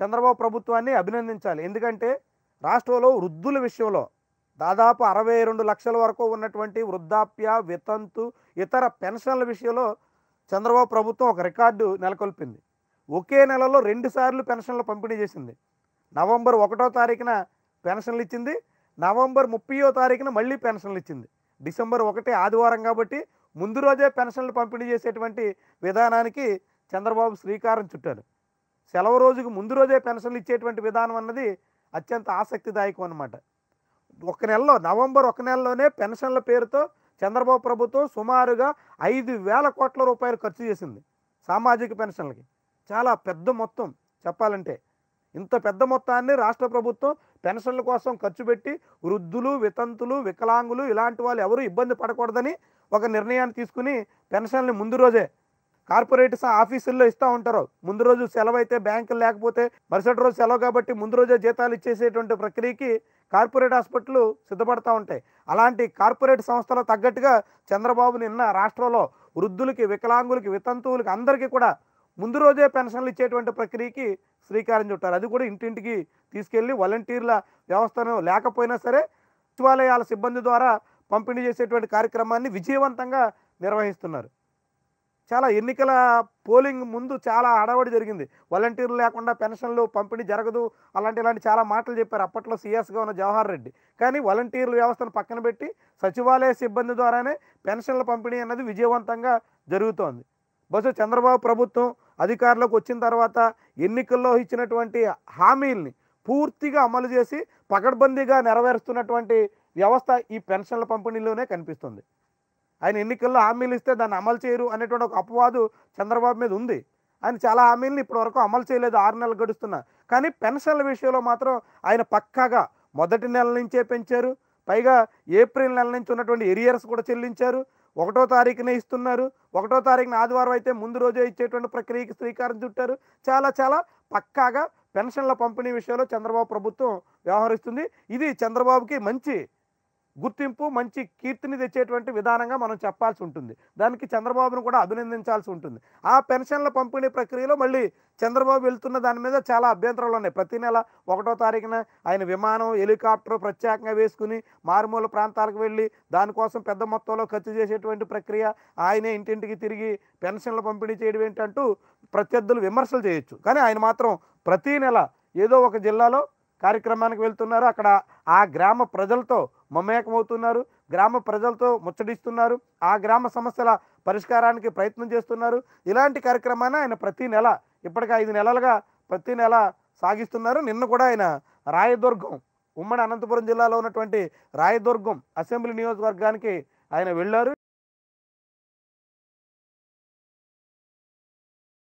చంద్రబాబు ప్రభుత్వాన్ని అభినందించాలి. ఎందుకంటే రాష్ట్రంలో వృద్ధుల విషయంలో దాదాపు 62 లక్షల వరకు ఉన్నటువంటి వృద్ధాప్య, వితంతు, ఇతర పెన్షన్ల విషయంలో చంద్రబాబు ప్రభుత్వం ఒక రికార్డు నెలకొల్పింది. ఒకే నెలలో 2 సార్లు పెన్షన్లు పంపిణీ చేసింది. నవంబర్ 1వ తారీఖున పెన్షన్లు ఇచ్చింది. నవంబర్ 30వ తారీఖున మళ్ళీ పెన్షన్లు ఇచ్చింది. డిసెంబర్ 1 ఆదివారం కాబట్టి ముందు రోజే పెన్షన్లు పంపిణీ చేసేటువంటి విధానానికి చంద్రబాబు శ్రీకారం చుట్టారు. సెలవు రోజుకు ముందు రోజే పెన్షన్లు ఇచ్చేటువంటి విధానం అన్నది అత్యంత ఆసక్తిదాయకం అన్నమాట. ఒక నెలలో నవంబర్ 1 నెలలోనే పెన్షన్ల పేరుతో చంద్రబాబు ప్రభుత్వం సుమారుగా 5,000 కోట్ల రూపాయలు ఖర్చు చేసింది సామాజిక పెన్షన్లకి. చాలా పెద్ద మొత్తం చెప్పాలంటే. ఇంత పెద్ద మొత్తాన్ని రాష్ట్ర ప్రభుత్వం పెన్షన్ల కోసం ఖర్చు పెట్టి వృద్ధులు, వితంతులు, వికలాంగులు ఇలాంటి వాళ్ళు ఎవరు ఇబ్బంది పడకూడదని ఒక నిర్ణయాన్ని తీసుకుని పెన్షన్లు ముందు రోజే కార్పొరేట్ ఆఫీసుల్లో ఇస్తూ ఉంటారు. ముందు రోజు సెలవు అయితే బ్యాంకులు లేకపోతే మరుసటి రోజు సెలవు కాబట్టి ముందు రోజే జీతాలు ఇచ్చేసేటువంటి ప్రక్రియకి కార్పొరేట్ హాస్పిటల్ సిద్ధపడతా ఉంటాయి. అలాంటి కార్పొరేట్ సంస్థలు తగ్గట్టుగా చంద్రబాబు నిన్న రాష్ట్రంలో వృద్ధులకి, వికలాంగులకి, వితంతువులకి అందరికీ కూడా ముందు రోజే పెన్షన్లు ఇచ్చేటువంటి ప్రక్రియకి శ్రీకారం చుట్టారు. అది కూడా ఇంటింటికి తీసుకెళ్ళి వాలంటీర్ల వ్యవస్థను లేకపోయినా సరే సచివాలయాల సిబ్బంది ద్వారా పంపిణీ చేసేటువంటి కార్యక్రమాన్ని విజయవంతంగా నిర్వహిస్తున్నారు. చాలా ఎన్నికల పోలింగ్ ముందు చాలా హడావుడి జరిగింది. వాలంటీర్లు లేకుండా పెన్షన్లు పంపిణీ జరగదు ఇలాంటి చాలా మాటలు చెప్పారు అప్పట్లో సీఎస్గా ఉన్న జవహర్ రెడ్డి. కానీ వాలంటీర్ల వ్యవస్థను పక్కన పెట్టి సచివాలయ సిబ్బంది ద్వారానే పెన్షన్ల పంపిణీ అన్నది విజయవంతంగా జరుగుతోంది. బహుశా చంద్రబాబు ప్రభుత్వం అధికారంలోకి వచ్చిన తర్వాత ఎన్నికల్లో ఇచ్చినటువంటి హామీల్ని పూర్తిగా అమలు చేసి పకడ్బందీగా నెరవేరుస్తున్నటువంటి వ్యవస్థ ఈ పెన్షన్ల పంపిణీలోనే కనిపిస్తుంది. ఆయన ఎన్నికల్లో హామీలు ఇస్తే దాన్ని అమలు చేయరు అనేటువంటి ఒక అపవాదు చంద్రబాబు మీద ఉంది. ఆయన చాలా హామీలను ఇప్పటివరకు అమలు చేయలేదు, 6 నెలలు గడుస్తున్నా. కానీ పెన్షన్ల విషయంలో మాత్రం ఆయన పక్కాగా మొదటి నెల నుంచే పెంచారు. పైగా ఏప్రిల్ నెల నుంచి ఉన్నటువంటి ఎరియర్స్ కూడా చెల్లించారు. 1వ తారీఖునే ఇస్తున్నారు. 1వ తారీఖున ఆదివారం అయితే ముందు రోజే ఇచ్చేటువంటి ప్రక్రియకి శ్రీకారం చుట్టారు. చాలా పక్కాగా పెన్షన్ల పంపిణీ విషయంలో చంద్రబాబు ప్రభుత్వం వ్యవహరిస్తుంది. ఇది చంద్రబాబుకి మంచి గుర్తింపు, మంచి కీర్తిని తెచ్చేటువంటి విధానంగా మనం చెప్పాల్సి ఉంటుంది. దానికి చంద్రబాబును కూడా అభినందించాల్సి ఉంటుంది. ఆ పెన్షన్ల పంపిణీ ప్రక్రియలో మళ్ళీ చంద్రబాబు వెళ్తున్న దాని మీద చాలా అభ్యంతరాలు ఉన్నాయి. ప్రతి నెల 1వ తారీఖున ఆయన విమానం, హెలికాప్టర్ ప్రత్యేకంగా వేసుకుని మారుమూల ప్రాంతాలకు వెళ్ళి దానికోసం పెద్ద మొత్తంలో ఖర్చు చేసేటువంటి ప్రక్రియ, ఆయనే ఇంటింటికి తిరిగి పెన్షన్లు పంపిణీ చేయడం ఏంటంటూ ప్రత్యర్థులు విమర్శలు చేయొచ్చు. కానీ ఆయన మాత్రం ప్రతీ నెల ఏదో ఒక జిల్లాలో కార్యక్రమానికి వెళ్తున్నారు. అక్కడ ఆ గ్రామ ప్రజలతో మమేకమవుతున్నారు, గ్రామ ప్రజలతో ముచ్చటిస్తున్నారు, ఆ గ్రామ సమస్యల పరిష్కారానికి ప్రయత్నం చేస్తున్నారు. ఇలాంటి కార్యక్రమాన్ని ఆయన ప్రతి నెల ఇప్పటికి 5 నెలలుగా ప్రతి నెల సాగిస్తున్నారు. నిన్న కూడా ఆయన రాయదుర్గం, ఉమ్మడి అనంతపురం జిల్లాలో ఉన్నటువంటి రాయదుర్గం అసెంబ్లీ నియోజకవర్గానికి ఆయన వెళ్ళారు.